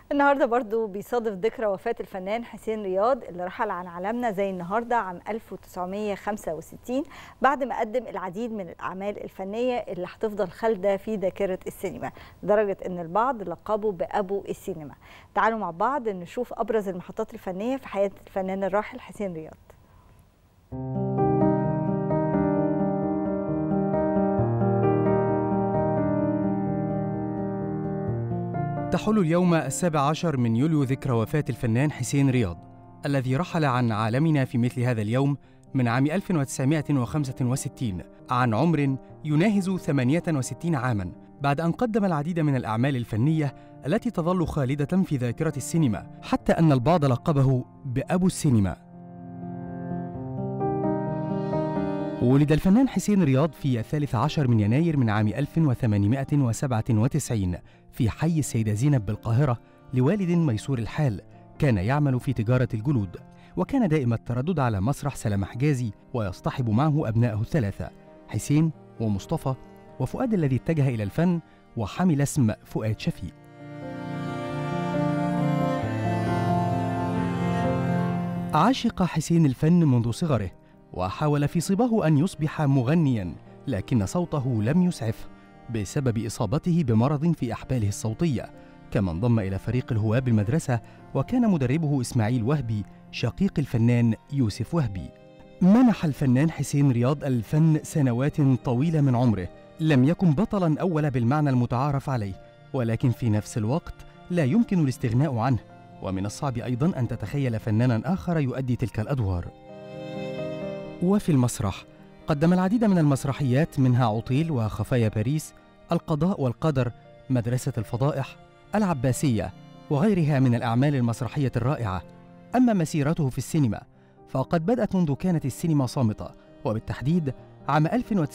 النهارده برضو بيصادف ذكرى وفاة الفنان حسين رياض اللي رحل عن عالمنا زي النهارده عام 1965 بعد ما قدم العديد من الأعمال الفنية اللي هتفضل خالدة في ذاكرة السينما، لدرجة إن البعض لقبه بأبو السينما. تعالوا مع بعض نشوف أبرز المحطات الفنية في حياة الفنان الراحل حسين رياض. تحل اليوم 17 من يوليو ذكرى وفاة الفنان حسين رياض الذي رحل عن عالمنا في مثل هذا اليوم من عام 1965 عن عمر يناهز 68 عاماً، بعد أن قدم العديد من الأعمال الفنية التي تظل خالدة في ذاكرة السينما، حتى أن البعض لقبه بأبو السينما. ولد الفنان حسين رياض في 13 من يناير من عام 1897 في حي السيدة زينب بالقاهرة لوالد ميسور الحال كان يعمل في تجارة الجلود، وكان دائم التردد على مسرح سلام حجازي ويصطحب معه أبنائه الثلاثة حسين ومصطفى وفؤاد الذي اتجه إلى الفن وحمل اسم فؤاد شفيق. عاشق حسين الفن منذ صغره وحاول في صباه أن يصبح مغنياً، لكن صوته لم يسعفه بسبب إصابته بمرض في أحباله الصوتية، كما انضم إلى فريق الهواة بالمدرسة وكان مدربه إسماعيل وهبي شقيق الفنان يوسف وهبي. منح الفنان حسين رياض الفن سنوات طويلة من عمره، لم يكن بطلاً أول بالمعنى المتعارف عليه، ولكن في نفس الوقت لا يمكن الاستغناء عنه، ومن الصعب أيضاً أن تتخيل فناناً آخر يؤدي تلك الأدوار. وفي المسرح قدم العديد من المسرحيات منها عطيل وخفايا باريس، القضاء والقدر، مدرسة الفضائح، العباسية وغيرها من الأعمال المسرحية الرائعة. أما مسيرته في السينما فقد بدأت منذ كانت السينما صامتة، وبالتحديد عام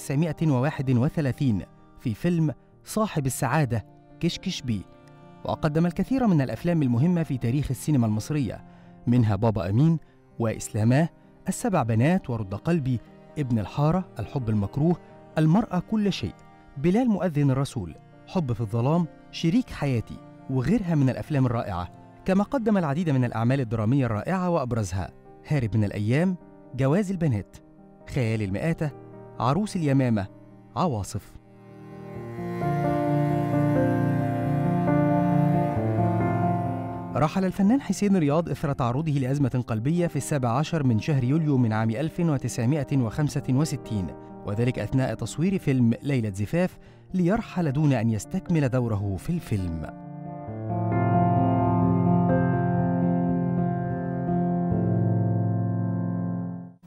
1931 في فيلم صاحب السعادة كشكش بي، وقدم الكثير من الأفلام المهمة في تاريخ السينما المصرية، منها بابا أمين وإسلاماه، السبع بنات ورد قلبي، ابن الحارة، الحب المكروه، المرأة كل شيء، بلال مؤذن الرسول، حب في الظلام، شريك حياتي وغيرها من الأفلام الرائعة. كما قدم العديد من الأعمال الدرامية الرائعة وأبرزها هارب من الأيام، جواز البنات، خيال المآتة، عروس اليمامة، عواصف. رحل الفنان حسين رياض إثر تعرضه لأزمة قلبية في 17 من شهر يوليو من عام 1965، وذلك أثناء تصوير فيلم ليلة زفاف، ليرحل دون أن يستكمل دوره في الفيلم.